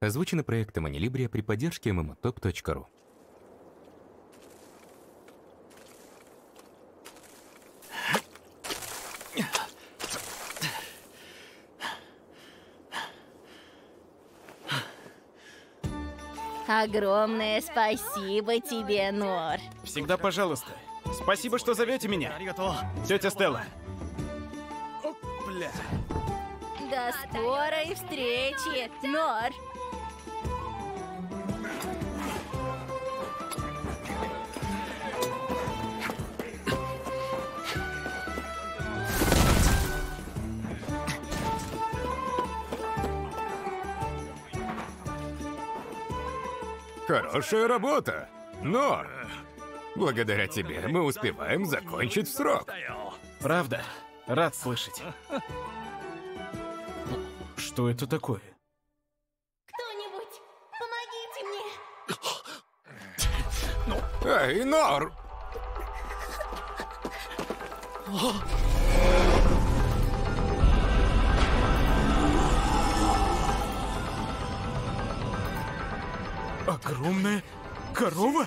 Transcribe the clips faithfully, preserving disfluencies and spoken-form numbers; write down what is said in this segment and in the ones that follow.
Озвучено проектом Анилибрия при поддержке эм эм о топ точка ру. Огромное спасибо тебе, Нор. Всегда пожалуйста. Спасибо, что зовете меня. Тетя Стелла. Оп, бля. До скорой встречи, Нор. Хорошая работа, Нор. Благодаря тебе мы успеваем закончить в срок. Правда? Рад слышать. Что это такое? Кто-нибудь, помогите мне. Эй, Нор! Огромная корова?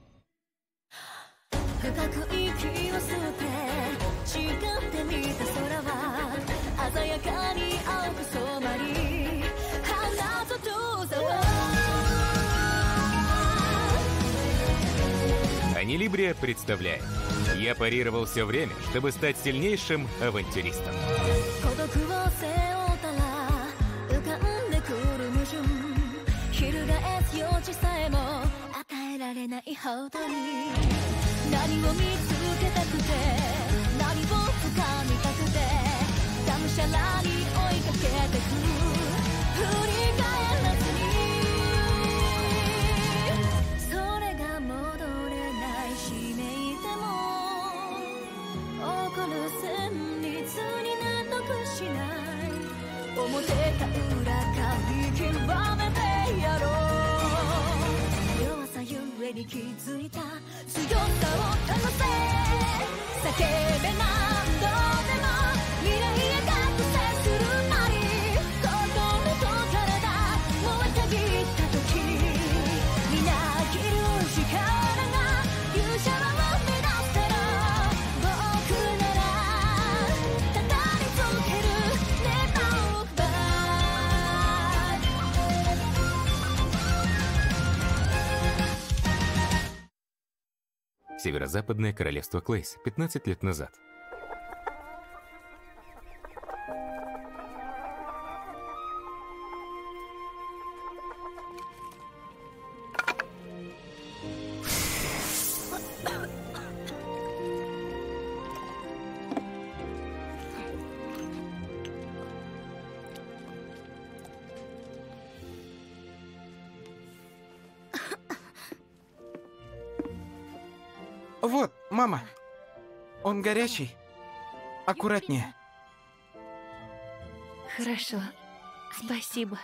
Анилибрия представляет. Я парировал все время, чтобы стать сильнейшим авантюристом. Северо-западное королевство Клейс, пятнадцать лет назад. Вот, мама. Он горячий. Аккуратнее. Хорошо. Спасибо.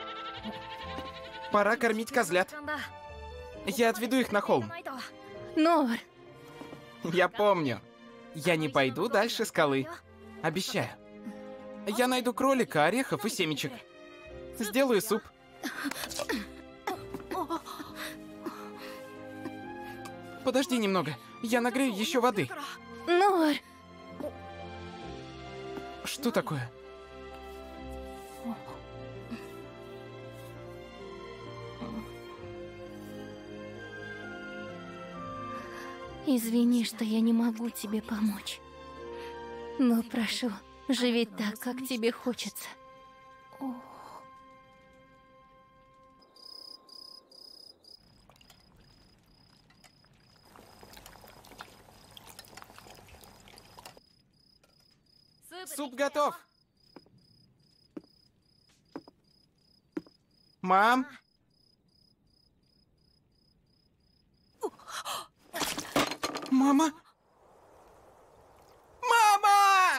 Пора кормить козлят. Я отведу их на холм. Нор. Я помню. Я не пойду дальше скалы. Обещаю. Я найду кролика, орехов и семечек. Сделаю суп. Подожди немного. Я нагрею еще воды. Нор. Что такое? Извини, что я не могу тебе помочь. Но прошу, живи так, как тебе хочется. Суп готов. Мам? Мама? Мама!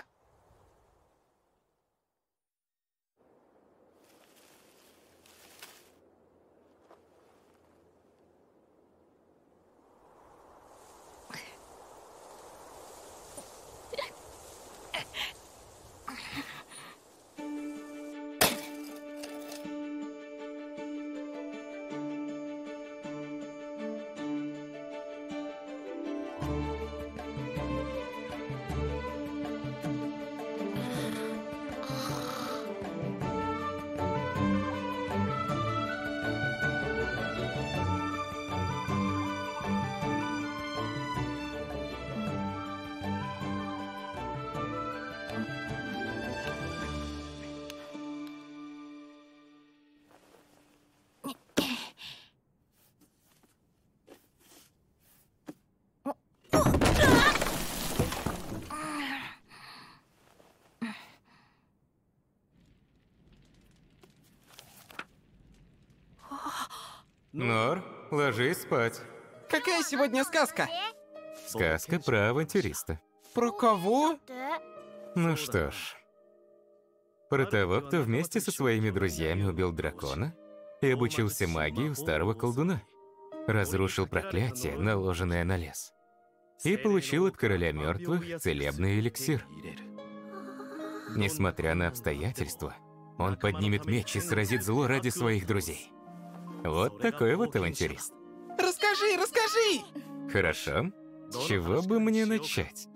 Нор, ложись спать. Какая сегодня сказка? Сказка про авантюриста. Про кого? Ну что ж. Про того, кто вместе со своими друзьями убил дракона и обучился магии у старого колдуна. Разрушил проклятие, наложенное на лес. И получил от короля мертвых целебный эликсир. Несмотря на обстоятельства, он поднимет меч и сразит зло ради своих друзей. Вот такой вот авантюрист. Расскажи, расскажи! Хорошо. С чего бы мне начать?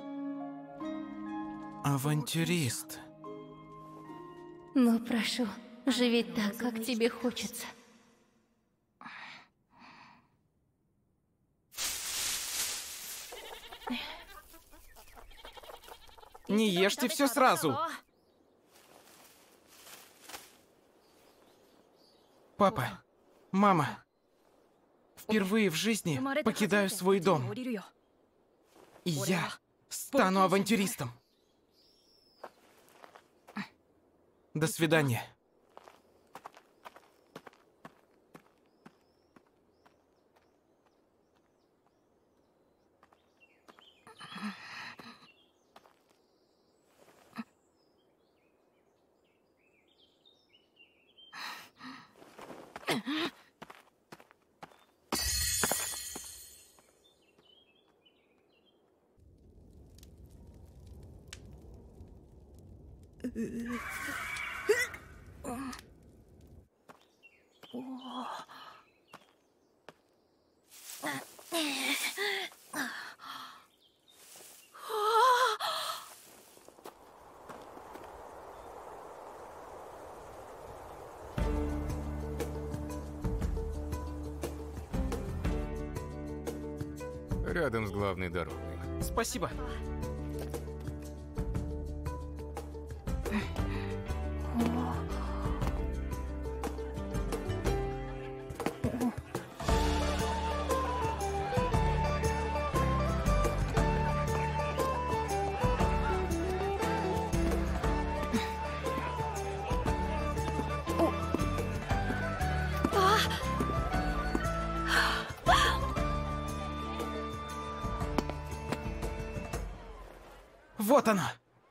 Авантюрист. Ну, прошу, живи так, как тебе хочется. Не ешьте все сразу. Папа, мама, впервые в жизни покидаю свой дом. И я стану авантюристом. До свидания. Рядом с главной дорогой. Спасибо. Вот оно.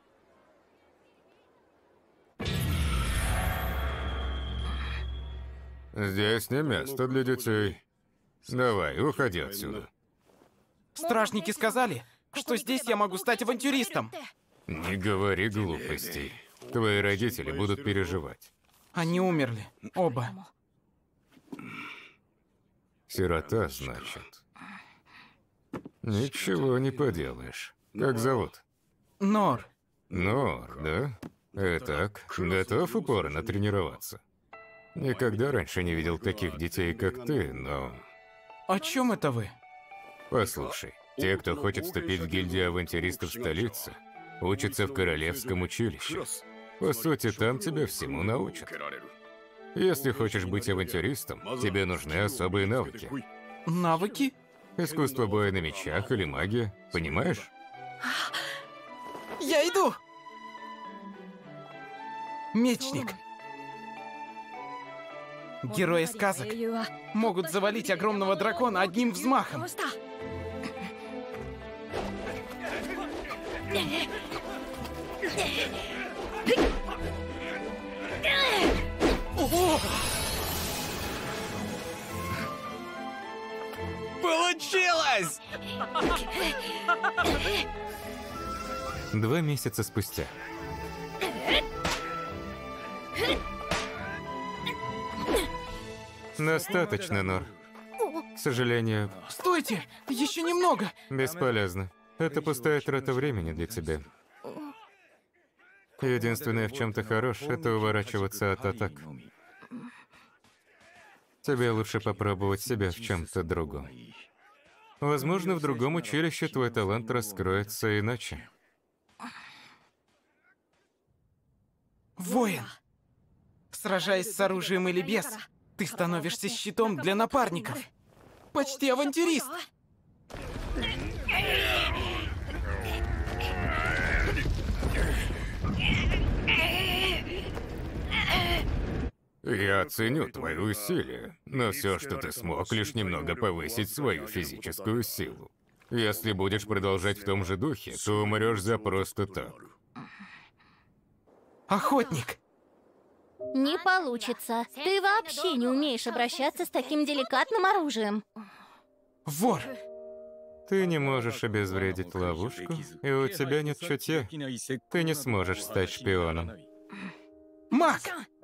Здесь не место для детей. Давай, уходи отсюда. Стражники сказали, что здесь я могу стать авантюристом. Не говори глупостей. Твои родители будут переживать. Они умерли. Оба. Сирота, значит. Ничего не поделаешь. Как зовут? Нор. Нор, да? Итак, готов упорно тренироваться? Никогда раньше не видел таких детей, как ты, но... О чем это вы? Послушай, те, кто хочет вступить в гильдию авантюристов столицы, учатся в королевском училище. По сути, там тебя всему научат. Если хочешь быть авантюристом, тебе нужны особые навыки. Навыки? Искусство боя на мечах или магия, понимаешь? Я иду! Мечник. Герои сказок могут завалить огромного дракона одним взмахом. Ого! Получилось! Два месяца спустя. Достаточно, Нор. К сожалению, Стойте! Еще немного! бесполезно. Это пустая трата времени для тебя. Единственное, в чем ты хорош, это уворачиваться от атак. Тебе лучше попробовать себя в чем-то другом. Возможно, в другом училище твой талант раскроется иначе. Воин! Сражаясь с оружием или без, ты становишься щитом для напарников. Почти авантюрист! Я ценю твои усилия, но все, что ты смог, лишь немного повысить свою физическую силу. Если будешь продолжать в том же духе, то умрешь за просто так. Охотник! Не получится. Ты вообще не умеешь обращаться с таким деликатным оружием. Вор! Ты не можешь обезвредить ловушку, и у тебя нет чутья. Ты не сможешь стать шпионом. Маг!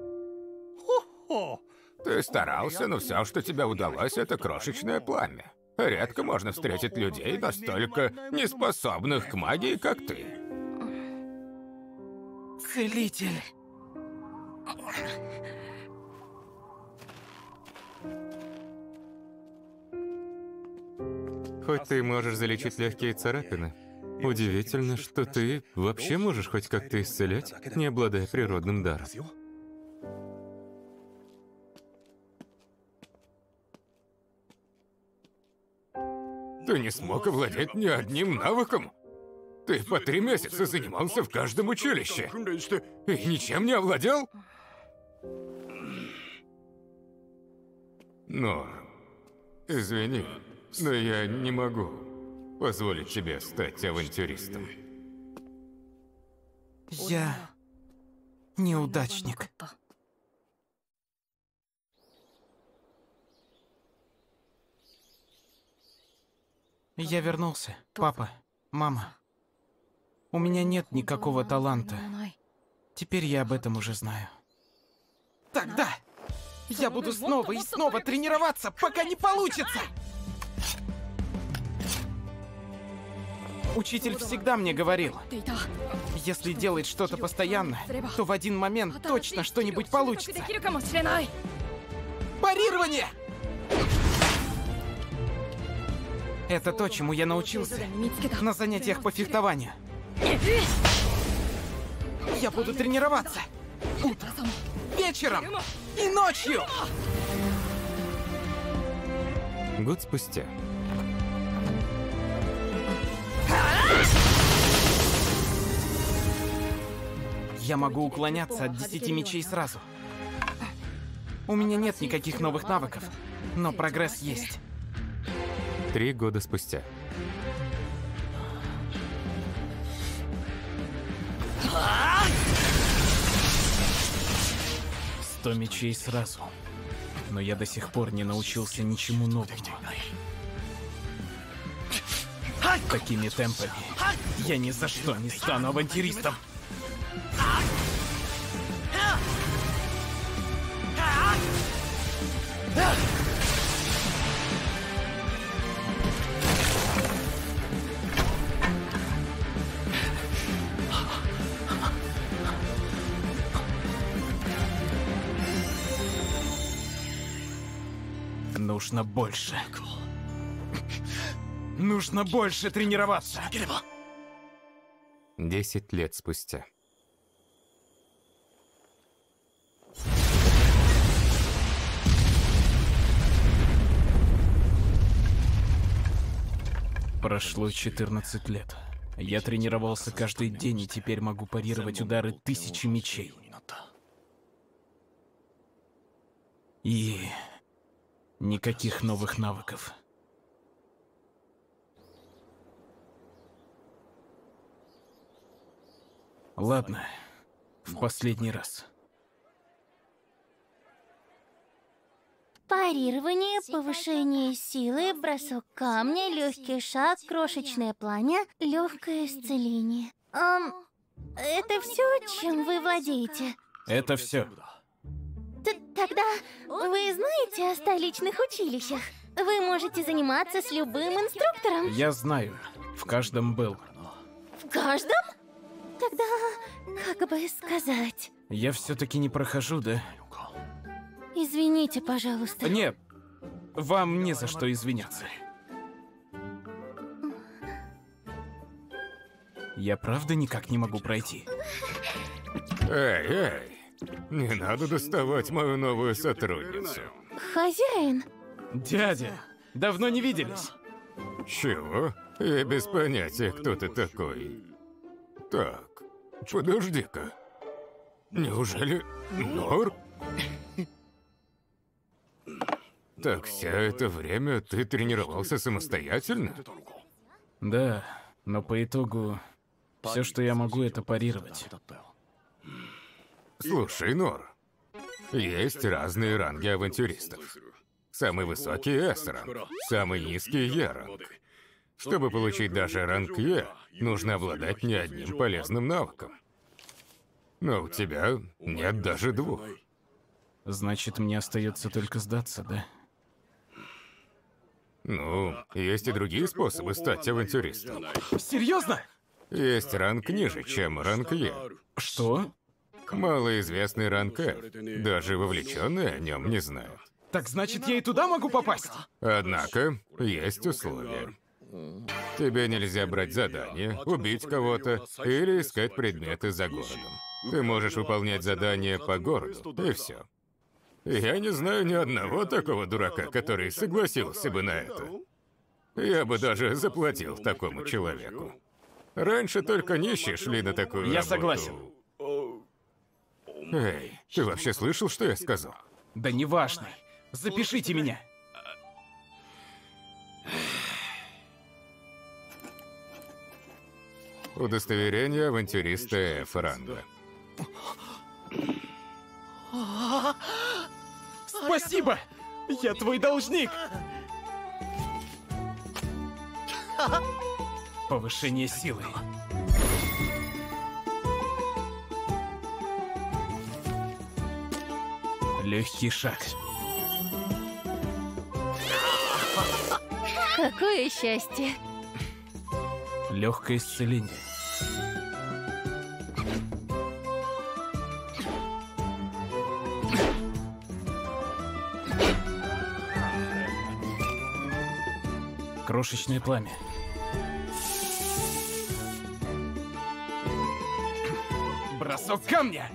Ты старался, но все, что тебе удалось, это крошечное пламя. Редко можно встретить людей, настолько неспособных к магии, как ты. Целитель! Хоть ты можешь залечить легкие царапины, удивительно, что ты вообще можешь хоть как-то исцелять, не обладая природным даром. Ты не смог овладеть ни одним навыком? Ты по три месяца занимался в каждом училище и ничем не овладел? Но, извини, но я не могу позволить тебе стать авантюристом. Я неудачник. Я вернулся. Папа, мама. У меня нет никакого таланта. Теперь я об этом уже знаю. Тогда я буду снова и снова тренироваться, пока не получится! Учитель всегда мне говорил, если делать что-то постоянно, то в один момент точно что-нибудь получится. Парирование! Это то, чему я научился на занятиях по фехтованию. Я буду тренироваться утром, вечером и ночью! Год спустя. Я могу уклоняться от десяти мечей сразу. У меня нет никаких новых навыков, но прогресс есть. Три года спустя. Сто мечей сразу. Но я до сих пор не научился ничему новому. Такими темпами я ни за что не стану авантюристом. Нужно больше. Нужно больше тренироваться. Десять лет спустя. Прошло четырнадцать лет. Я тренировался каждый день и теперь могу парировать удары тысячи мечей. И никаких новых навыков. Ладно, в последний раз. Парирование, повышение силы, бросок камня, легкий шаг, крошечное пламя, легкое исцеление. Эм, это все, чем вы владеете? Это все. Т- тогда вы знаете о столичных училищах? Вы можете заниматься с любым инструктором. Я знаю, в каждом был. В каждом? Тогда, как бы сказать... Я все-таки не прохожу, да? Извините, пожалуйста. Нет, вам не за что извиняться. Я правда никак не могу пройти. Эй, эй, не надо доставать мою новую сотрудницу. Хозяин. Дядя, давно не виделись. Чего? Я без понятия, кто ты такой. Так, подожди-ка. Неужели Нор? Так все это время ты тренировался самостоятельно? Да, но по итогу все, что я могу, это парировать. Слушай, Нор, есть разные ранги авантюристов. Самый высокий — С-ранг, самый низкий — Е-ранг. Чтобы получить даже ранг Е, нужно обладать не одним полезным навыком. Но у тебя нет даже двух. Значит, мне остается только сдаться, да? Ну, есть и другие способы стать авантюристом. Серьезно? Есть ранг ниже, чем ранг Е. Что? Малоизвестный ранг F, даже вовлеченные о нем не знают. Так значит, я и туда могу попасть? Однако, есть условия. Тебе нельзя брать задания, убить кого-то или искать предметы за городом. Ты можешь выполнять задания по городу, и все. Я не знаю ни одного такого дурака, который согласился бы на это. Я бы даже заплатил такому человеку. Раньше только нищие шли на такую Я работу. согласен. Эй, ты вообще слышал, что я сказал? Да неважно. Запишите меня. Удостоверение авантюриста F-ранга. Спасибо! Я твой должник! Повышение силы. Легкий шаг. Какое счастье. Легкое исцеление. Крошечное пламя. Бросок камня.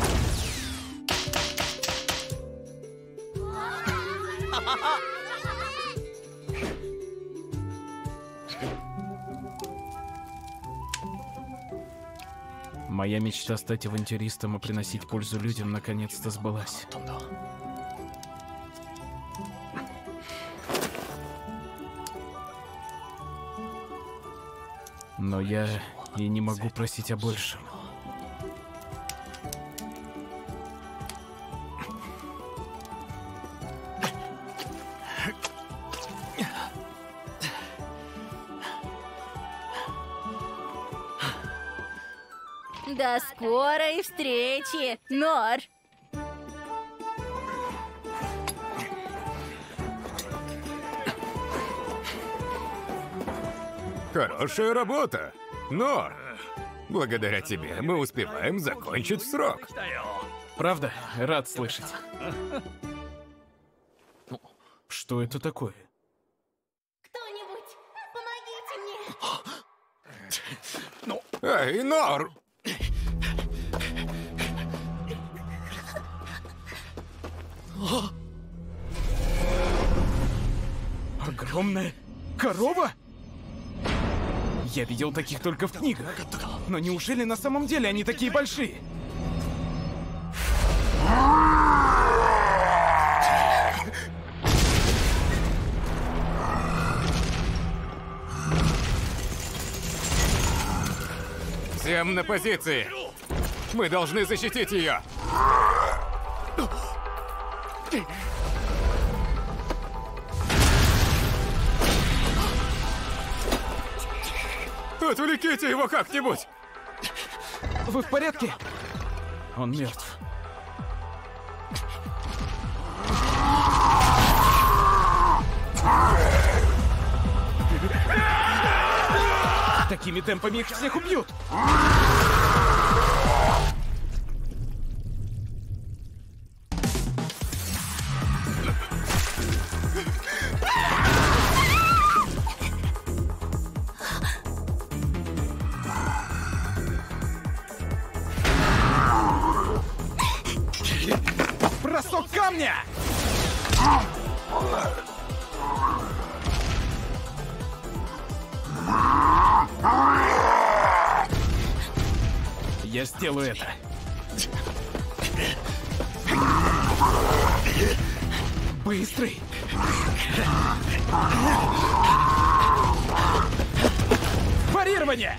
Моя мечта стать авантюристом и приносить пользу людям наконец-то сбылась. Но я и не могу просить о большем. До скорой встречи, Нор! Хорошая работа, Нор. Благодаря тебе мы успеваем закончить в срок. Правда? Рад слышать. Что это такое? Кто-нибудь, помогите мне! Эй, Нор! Огромная корова? Я видел таких только в книгах. Но неужели на самом деле они такие большие? Всем на позиции! Мы должны защитить ее! Отвлеките его как-нибудь! Вы в порядке? Он мертв. Такими темпами их всех убьют! Бросок камня! Я сделаю это. Быстрый! Парирование!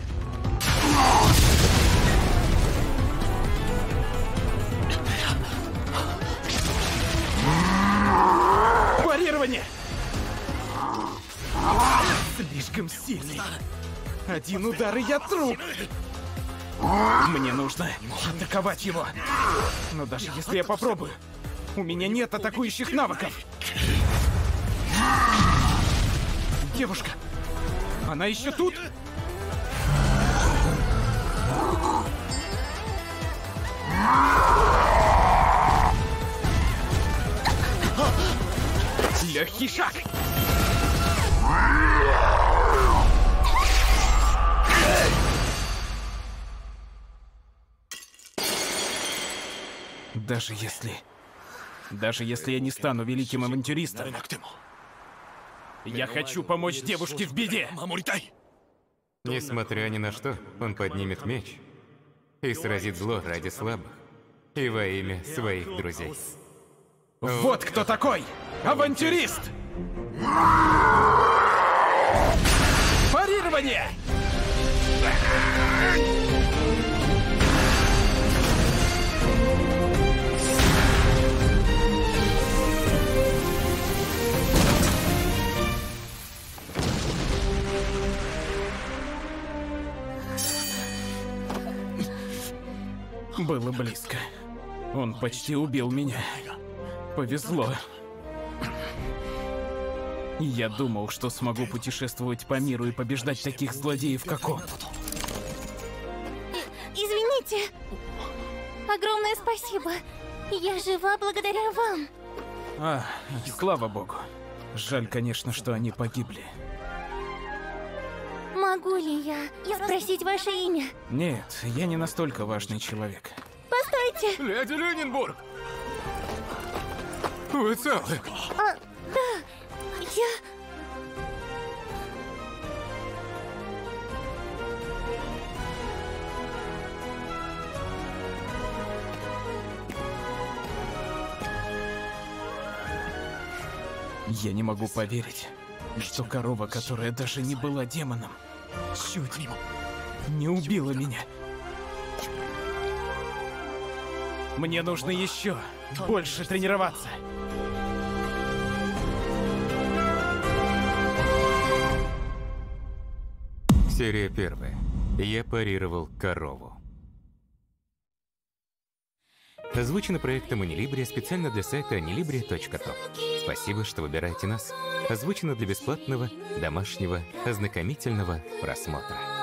Парирование! Слишком сильный. Один удар, и я труп. Мне нужно атаковать его. Но даже если я попробую, у меня нет атакующих навыков. Девушка, она еще тут? Легкий шаг. Даже если... Даже если я не стану великим авантюристом, я хочу помочь девушке в беде. Несмотря ни на что, он поднимет меч и сразит зло ради слабых и во имя своих друзей. Вот кто такой! Авантюрист! Парирование! Было близко. Он почти убил меня. Повезло. Я думал, что смогу путешествовать по миру и побеждать таких злодеев, как он. И извините. Огромное спасибо. Я жива благодаря вам. А, слава богу. Жаль, конечно, что они погибли. Могу ли я спросить ваше имя? Нет, я не настолько важный человек. Постойте. Леди Люненбург! Вы целы? А, да, я... Я не могу поверить, что корова, которая даже не была демоном, чуть не убила меня. Мне нужно еще больше тренироваться. Серия первая. Я парировал корову. Озвучено проектом Анилибрия специально для сайта анилибрия точка топ. Спасибо, что выбираете нас. Озвучено для бесплатного, домашнего, ознакомительного просмотра.